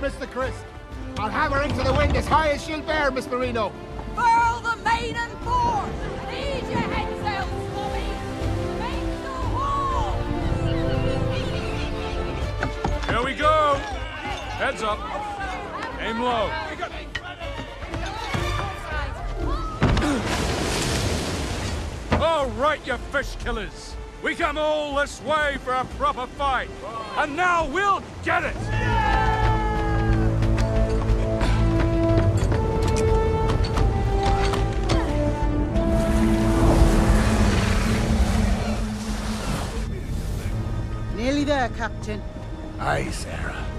Mr. Chris. I'll have her into the wind as high as she'll bear, Miss Marino. Furl the maiden fore! Ease your head sails, Bobby! Make the haul! Here we go! Heads up. Aim low. All right, you fish killers. We come all this way for a proper fight. And now we'll get it! Nearly there, Captain. Aye, Sarah.